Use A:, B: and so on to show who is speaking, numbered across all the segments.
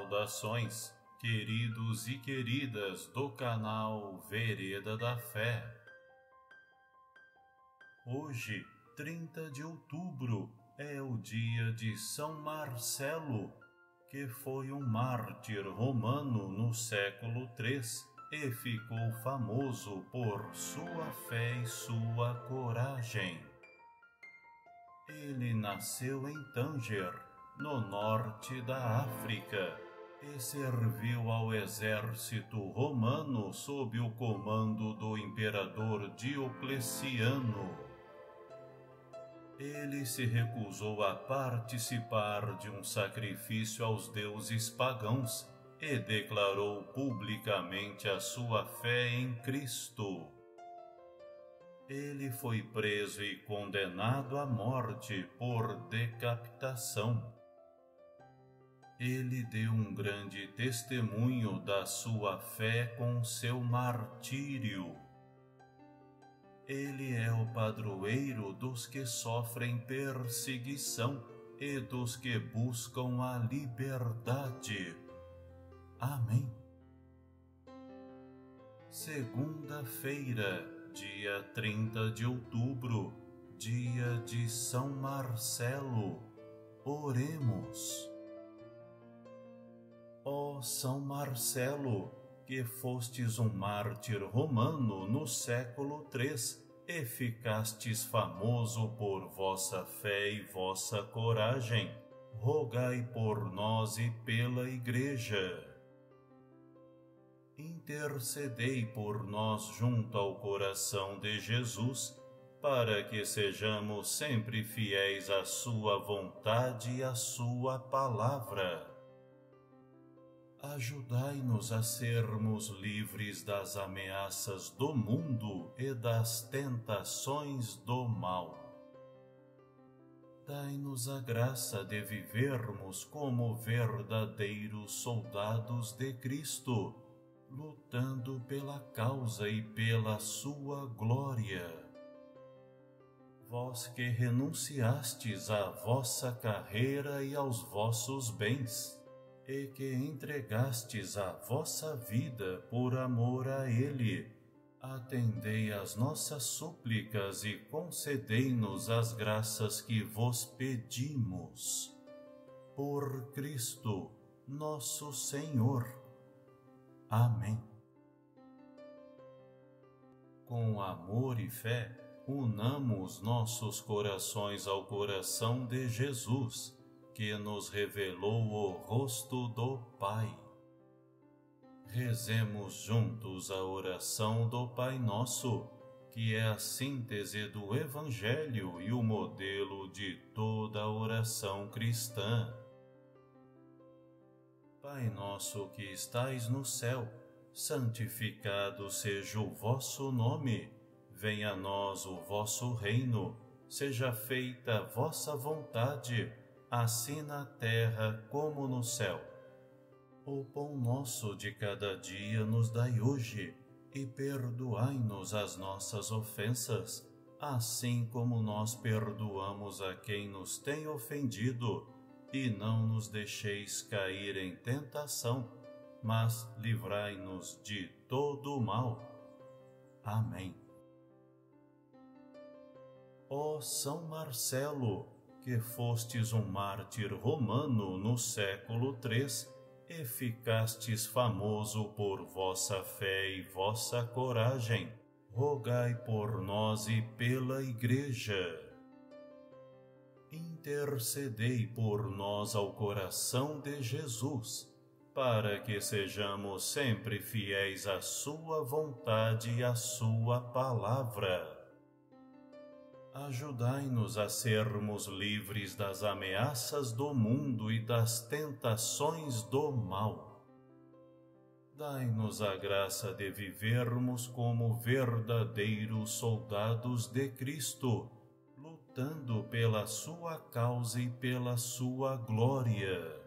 A: Saudações, queridos e queridas do canal Vereda da Fé. Hoje, 30 de outubro, é o dia de São Marcelo, que foi um mártir romano no século III e ficou famoso por sua fé e sua coragem. Ele nasceu em Tanger, no norte da África, e serviu ao exército romano sob o comando do imperador Diocleciano. Ele se recusou a participar de um sacrifício aos deuses pagãos e declarou publicamente a sua fé em Cristo. Ele foi preso e condenado à morte por decapitação. Ele deu um grande testemunho da sua fé com seu martírio. Ele é o padroeiro dos que sofrem perseguição e dos que buscam a liberdade. Amém. Segunda-feira, dia 30 de outubro, dia de São Marcelo. Oremos. Ó São Marcelo, que fostes um mártir romano no século III e ficastes famoso por vossa fé e vossa coragem, rogai por nós e pela Igreja. Intercedei por nós junto ao coração de Jesus, para que sejamos sempre fiéis à sua vontade e à sua palavra. Ajudai-nos a sermos livres das ameaças do mundo e das tentações do mal. Dai-nos a graça de vivermos como verdadeiros soldados de Cristo, lutando pela causa e pela sua glória. Vós que renunciastes à vossa carreira e aos vossos bens, e que entregastes a vossa vida por amor a Ele, atendei às nossas súplicas e concedei-nos as graças que vos pedimos. Por Cristo, nosso Senhor. Amém. Com amor e fé, unamos nossos corações ao coração de Jesus, que nos revelou o rosto do Pai. Rezemos juntos a oração do Pai Nosso, que é a síntese do Evangelho e o modelo de toda a oração cristã. Pai nosso que estais no céu, santificado seja o vosso nome. Venha a nós o vosso reino. Seja feita a vossa vontade, assim na terra como no céu. O pão nosso de cada dia nos dai hoje, e perdoai-nos as nossas ofensas, assim como nós perdoamos a quem nos tem ofendido, e não nos deixeis cair em tentação, mas livrai-nos de todo o mal. Amém. Ó São Marcelo, que fostes um mártir romano no século III e ficastes famoso por vossa fé e vossa coragem, rogai por nós e pela Igreja. Intercedei por nós ao coração de Jesus, para que sejamos sempre fiéis à sua vontade e à sua palavra. Ajudai-nos a sermos livres das ameaças do mundo e das tentações do mal. Dai-nos a graça de vivermos como verdadeiros soldados de Cristo, lutando pela sua causa e pela sua glória.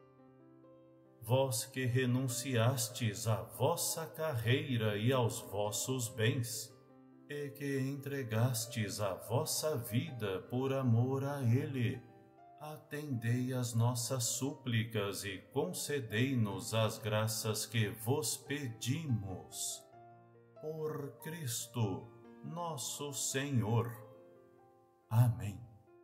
A: Vós que renunciastes à vossa carreira e aos vossos bens, e que entregastes a vossa vida por amor a Ele, atendei às nossas súplicas e concedei-nos as graças que vos pedimos. Por Cristo, nosso Senhor. Amém.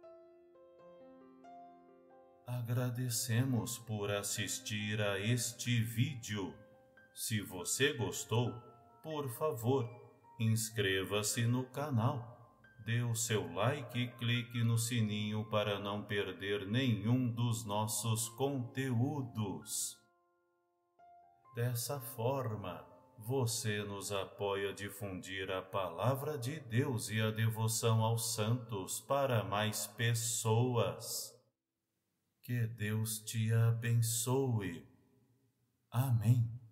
A: Agradecemos por assistir a este vídeo. Se você gostou, por favor, inscreva-se no canal. Dê o seu like e clique no sininho para não perder nenhum dos nossos conteúdos. Dessa forma, você nos apoia a difundir a palavra de Deus e a devoção aos santos para mais pessoas. Que Deus te abençoe. Amém.